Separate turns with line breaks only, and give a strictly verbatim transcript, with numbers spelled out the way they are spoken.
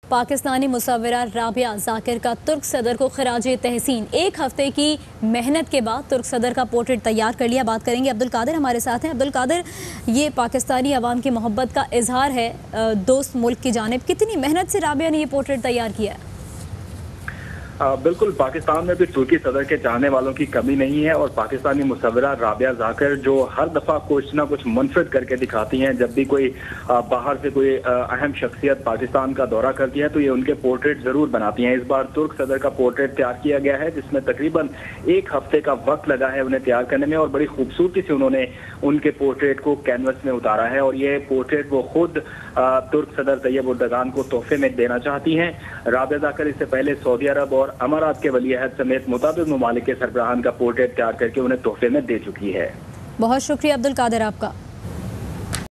पाकिस्तानी मुसव्विरा राबिया जाकिर का तुर्क सदर को खराज तहसीन। एक हफ्ते की मेहनत के बाद तुर्क सदर का पोर्ट्रेट तैयार कर लिया। बात करेंगे, अब्दुल कादिर हमारे साथ हैं। अब्दुल कादिर, ये पाकिस्तानी अवाम की मोहब्बत का इजहार है दोस्त मुल्क की जानिब। कितनी मेहनत से राबिया ने ये पोर्ट्रेट तैयार किया है?
आ, बिल्कुल, पाकिस्तान में भी तुर्की सदर के चाहने वालों की कमी नहीं है और पाकिस्तानी मुसव्विरा राबिया जाकिर जो हर दफा कुछ ना कुछ मुनफरिद करके दिखाती हैं। जब भी कोई आ, बाहर से कोई आ, अहम शख्सियत पाकिस्तान का दौरा करती है तो ये उनके पोर्ट्रेट जरूर बनाती हैं। इस बार तुर्क सदर का पोर्ट्रेट तैयार किया गया है जिसमें तकरीबन एक हफ्ते का वक्त लगा है उन्हें तैयार करने में और बड़ी खूबसूरती से उन्होंने उनके पोर्ट्रेट को कैनवस में उतारा है और ये पोर्ट्रेट वो खुद तुर्क सदर तैयब उर्दगान को तोहफे में देना चाहती हैं। राबिया जाकिर इससे पहले सऊदी अरब और अमारात के वली अहद समेत मुताबिक ममालिक के सरबराहान का पोर्ट्रेट तैयार करके उन्हें तोहफे में दे चुकी है।
बहुत शुक्रिया अब्दुल कादिर आपका।